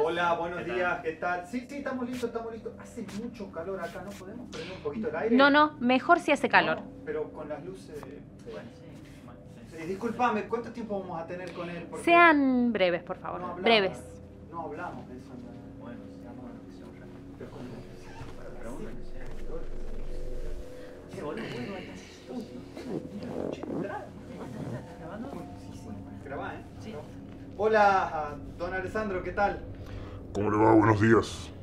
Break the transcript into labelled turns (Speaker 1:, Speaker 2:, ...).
Speaker 1: Hola, buenos días, ¿qué tal? Sí, estamos listos, estamos listos. Hace mucho calor acá, ¿no podemos prender un poquito el aire?
Speaker 2: No, mejor si hace calor.
Speaker 1: No, pero con las luces... discúlpame, ¿cuánto tiempo vamos a tener con él? Porque
Speaker 2: Sean breves, por favor.
Speaker 1: no hablamos,
Speaker 2: Breves.
Speaker 1: No hablamos de eso.
Speaker 3: Bueno, sigamos lo que sea un rato.
Speaker 1: Pero con...
Speaker 3: Pregunta que sea. Che, boludo, ¿estás grabando?
Speaker 1: Sí, grabá, ¿eh?
Speaker 3: Sí.
Speaker 1: Hola, don Alessandro, ¿qué tal?
Speaker 4: ¿Cómo le va? Buenos días.